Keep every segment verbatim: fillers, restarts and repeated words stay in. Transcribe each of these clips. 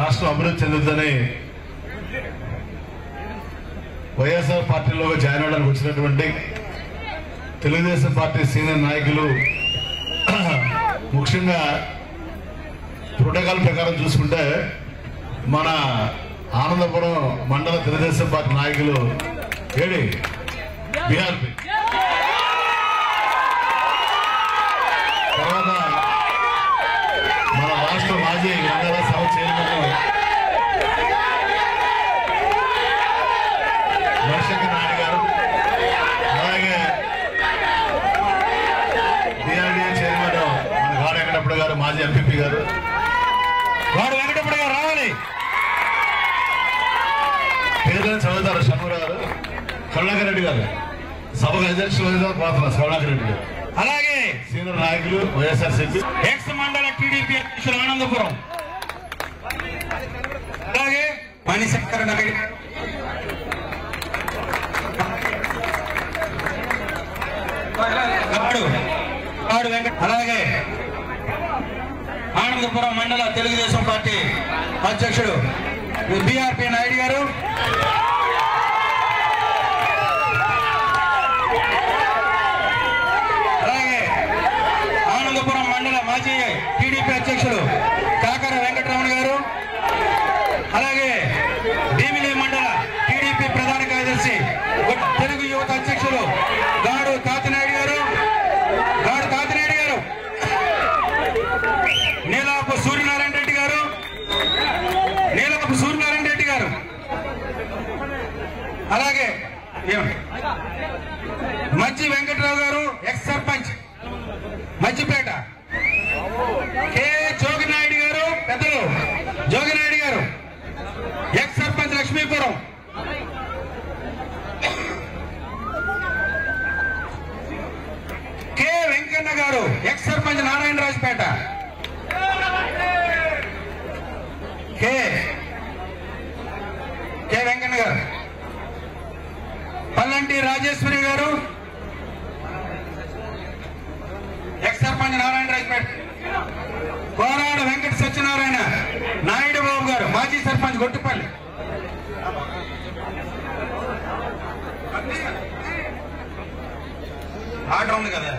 రాష్ట్రం అభివృద్ధి చెందుతుందని వైఎస్ఆర్ పార్టీలో జాయిన్ అవడానికి వచ్చినటువంటి తెలుగుదేశం పార్టీ సీనియర్ నాయకులు ముఖ్యంగా ప్రోటోకాల్ ప్రకారం చూసుకుంటే మన ఆనందపురం మండల తెలుగుదేశం పార్టీ నాయకులు ఏడి బీఆర్పీ తర్వాత మన రాష్ట్ర మాజీ మండల సభ చైర్మన్ నరశంకర్ నాయుడు గారు, అలాగే డిఆర్డీఏ చైర్మన్ మన గాడు వెంకటప్పుడు గారు, మాజీ ఎంపీపీ గారు గాడు వెంకటప్పుడు గారు రావాలి. పేర్లను చదువుతారు షణ్ముఖ గారు, కరుణాకర్ రెడ్డి గారు, సభకు అధ్యక్షులు పాత్ర కరుణాకర్ రెడ్డి గారు, అలాగే సీనియర్ నాయకులు వైఎస్ఆర్సీపీ ఎక్స్ మండల టీడీపీ అధ్యక్షులు ఆనందపురం, అలాగే మణిశంకర్ నాయుడు, అలాగే ఆనందపురం మండల తెలుగుదేశం పార్టీ అధ్యక్షుడు బీఆర్పీ నాయుడు గారు, అలాగే ఆనందపురం మండల మాజీ టీడీపీ అధ్యక్షుడు కాకర వెంకటరమణ గారు, అలాగే భీమిలి మండల టీడీపీ ప్రధాన కార్యదర్శి తెలుగు యువత అధ్యక్షులు గాడు తాతినాయుడు గారు, గాడు తాతినాయుడు గారు, నీలాపు సూర్యనారాయణ రెడ్డి గారు, నీలాపు సూర్యనారాయణ రెడ్డి గారు, అలాగే మజ్జి వెంకట్రావు గారు, ఎక్స్ సర్పంచ్ మజ్జిపేట, కె జోగినాయుడు గారు, పెద్దలు జోగినాయుడు గారు, ఎక్స్ సర్పంచ్ లక్ష్మీపురం, కె వెంకన్న గారు, ex sarpanch Narayanarajupeta, K K Venkanna గారు, పల్లంటి రాజేశ్వరి గారు, ఎక్స్ సర్పంచ్ నారాయణరాజుపేట, కోరాడ వెంకట సత్యనారాయణ నాయుడు బాబు గారు, మాజీ సర్పంచ్ గొట్టుపల్లి, ఆర్డర్ ఉంది కదా,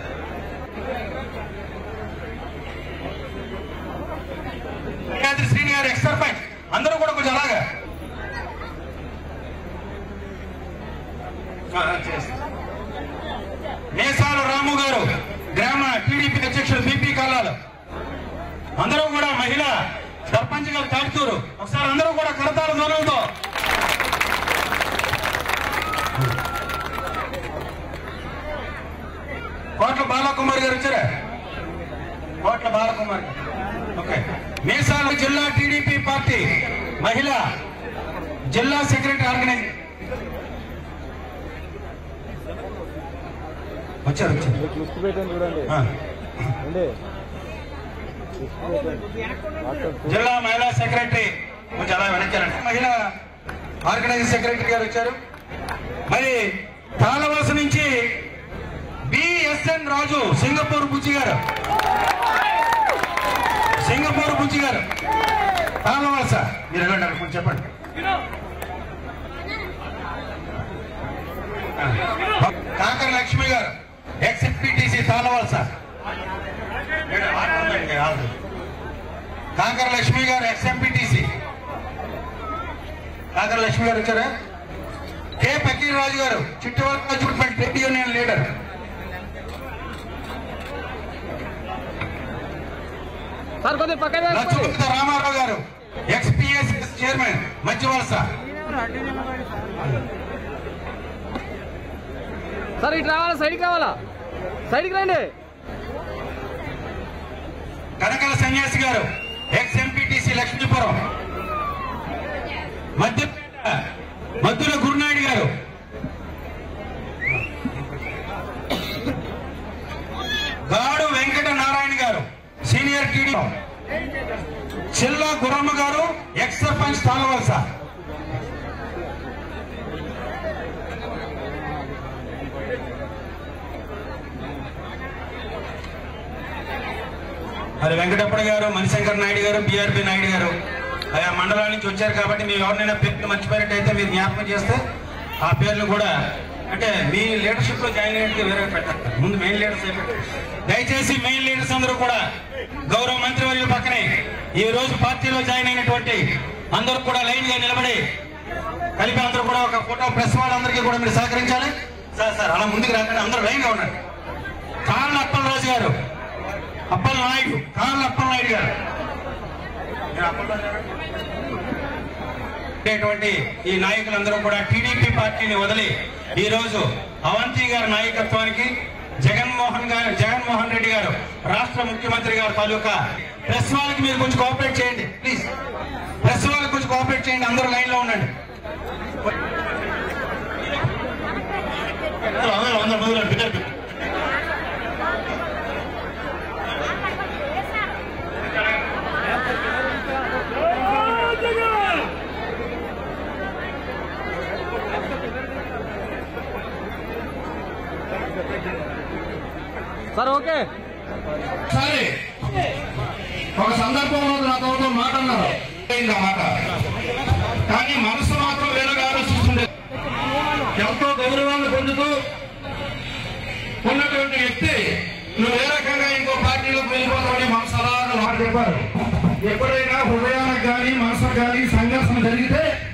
శ్రీని గారు ఎక్స్ సర్పంచ్, అందరూ కూడా కొంచెం అలాగా మేసాల రాము గారు, గ్రామ టీడీపీ అధ్యక్షుడు బీపీ కాలాలు, అందరూ కూడా మహిళా సర్పంచ్ గారు తాడుతూరు, ఒకసారి అందరూ కూడా కరతాల ధ్వనులతో కోట్ల బాలకుమార్ గారు వచ్చారా, కోట్ల బాలకుమార్ గారు, ఓకే. మేసాల జిల్లా టీడీపీ పార్టీ మహిళా జిల్లా సెక్రటరీ ఆర్గనైజ్ వచ్చారు జిల్లా మహిళా సెక్రటరీ కొంచెం అలా వెనక్కారండి, మహిళా ఆర్గనైజింగ్ సెక్రటరీ గారు వచ్చారు. మరి తాళవలస నుంచి బిఎస్ఎన్ రాజు, సింగపూర్ బుజ్జి గారు, సింగపూర్ బుజ్జి గారు తాళవలస, మీరు వెళ్ళండి కొంచెం చెప్పండి. కాకర లక్ష్మి గారు, ఎక్స్ ఎంపీటీసీ తాళవలస, కాకర లక్ష్మి గారు ఎక్స్ ఎంపీటీసీ, కాకర లక్ష్మి గారు వచ్చారా. కె పకీర్ రాజు గారు, చిట్టువల్ ట్రేడ్ యూనియన్ లీడర్, రామారావు గారు, ఎక్స్పీఎస్ చైర్మన్ మధ్యవలస, సార్ ఇటు రావాలా, సైడ్కి రావాలా, సైడ్కి రండి. కనకల సన్యాసి గారు, ఎక్స్ ఎంపీటీసీ లక్ష్మీపురం, మధ్య మద్దుల గురునాయుడు గారు, గాడు వెంకట నారాయణ గారు, సీనియర్ టీడీ, చిల్లా గురమ్మ గారు, ఎక్స్ సర్పంచ్ తాళవలస, మరి వెంకటప్పటి గారు, మణిశంకర్ నాయుడు గారు, బీఆర్పీ నాయుడు గారు, ఆయా మండలాల నుంచి వచ్చారు కాబట్టి మీరు ఎవరినైనా పేర్లు మర్చిపోయినట్టయితే మీరు జ్ఞాపకం చేస్తే ఆ పేర్లు కూడా అంటే మీ లీడర్షిప్ లో జాయిన్ అయ్యేందుకు వేరే పెట్టారు. ముందు మెయిన్ లీడర్స్ అయిపోయి దయచేసి మెయిన్ లీడర్స్ అందరూ కూడా గౌరవ మంత్రివర్యుల పక్కనే ఈ రోజు పార్టీలో జాయిన్ అయినటువంటి అందరూ కూడా లైన్ గా నిలబడి కలిపి అందరూ కూడా ఒక ఫోటో ప్రెస్ వాళ్ళందరికీ కూడా మీరు సహకరించాలి. సార్ సార్ అలా ముందుకు రాకండి, అందరూ లైన్ గా ఉండండి. కార్ల అప్పలరాజు గారు, అప్పల నాయుడు, కార్ల అప్పల నాయుడు గారు ఈ నాయకులందరూ కూడా టీడీపీ పార్టీని వదిలి ఈ రోజు అవంతి గారి నాయకత్వానికి జగన్మోహన్ గారు జగన్మోహన్ రెడ్డి గారు రాష్ట్ర ముఖ్యమంత్రి గారు తాలూకా ప్రెస్ వాళ్ళకి మీరు కొంచెం కోఆపరేట్ చేయండి ప్లీజ్. ప్రెస్ వాళ్ళకి కొంచెం కోఆపరేట్ చేయండి, అందరూ లైన్ లో ఉండండి. Sir okay. సరే ఒక సందర్భంలో నాతో మాట అన్నారు మాట, కానీ మనసు మాత్రం వేరేగా ఆలోచిస్తుండే. ఎంతో గౌరవాన్ని పొందుతూ ఉన్నటువంటి వ్యక్తి